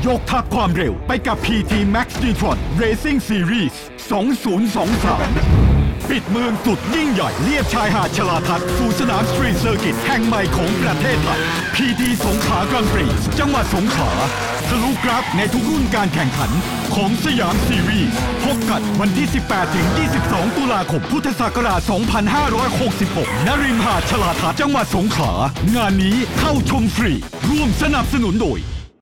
ยกทักความเร็วไปกับ PT Max Nitron Racing Series 2023 ปิดเมืองสุดยิ่งใหญ่เลียบชายหาดชลาทัศน์สู่สนามสตรีทเซอร์กิตแห่งใหม่ของประเทศไทย PT สงขลากรังปรีจังหวัดสงขลาทะลุกราฟในทุกรุ่นการแข่งขันของสยามซีรีส์พบกันวันที่ 18-22 ตุลาคม พุทธศักราช 2566 ณ ริมหาดชลาทัศน์จังหวัดสงขลางานนี้เข้าชมฟรีร่วมสนับสนุนโดย